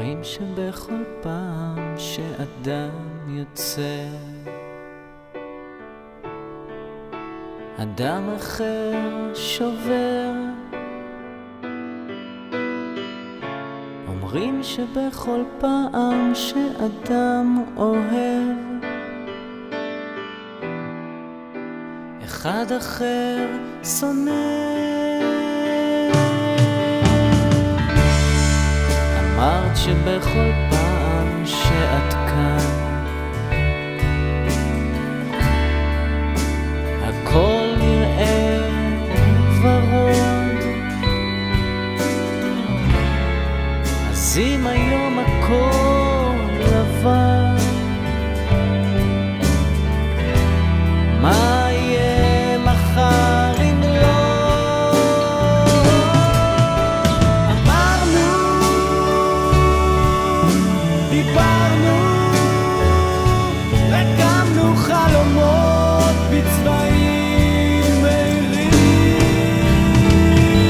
אומרים שבכל פעם שאדם יוצא, אדם אחר שובר. אומרים שבכל פעם שאדם אוהב, אחד אחר שונא. אמרת שבכל פעם שאת כאן הכל נראה ורוד, אז אם היום הכל לבן, מה יהיה מחר אם לא? אמרנו, דיברנו, רקמנו חלומות בצבעים מהירים.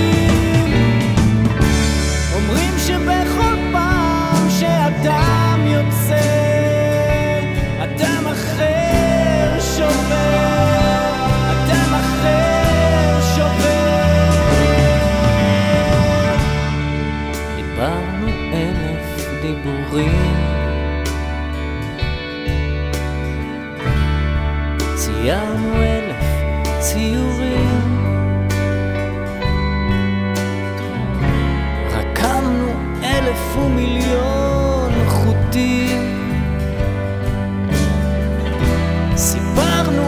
אומרים שבכל פעם שאדם יוצא, אדם אחר שובר, אדם אחר שובר. דיברנו 1000 דיבורים, ציירנו 1000 ציורים, רקמנו 1,000,000,000 חוטים, סיפרנו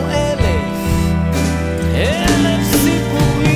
1,000 סיפורים.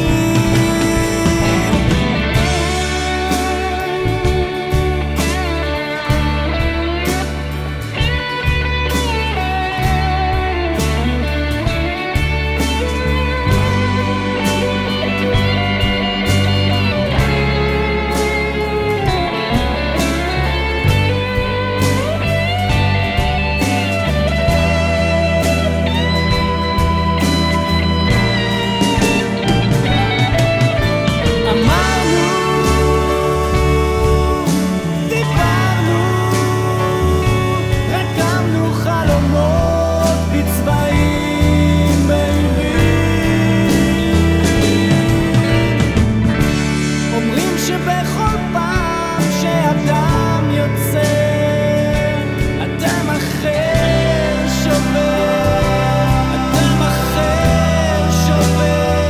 שבכל פעם שאדם יוצא, אדם אחר שובר, אדם אחר שובר.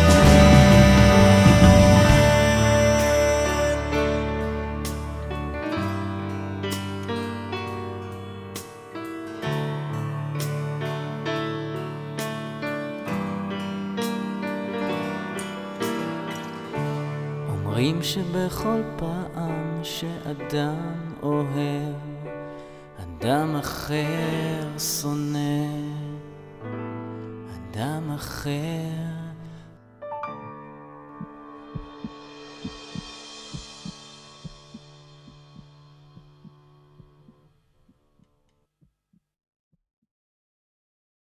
אומרים שבכל פעם שאדם אוהב, אדם אחר שונא, אדם אחר